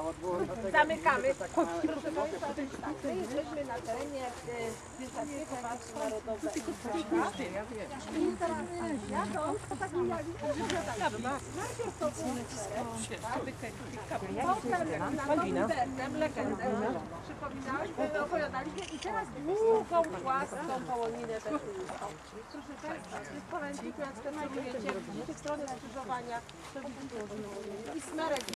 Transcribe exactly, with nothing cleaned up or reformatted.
Zamykamy. Proszę Państwa, my jesteśmy na terenie Bieszczadzkiego Parku Narodowego. I teraz ja to tak najpierw to było potem wertem, legendę przypominaliśmy, opowiadaliśmy i teraz długą, płaską połoninę betułską. Proszę Państwa, w tym poręczniku, jak skanujecie, z tej strony skrzyżowania, to widzicie i smerek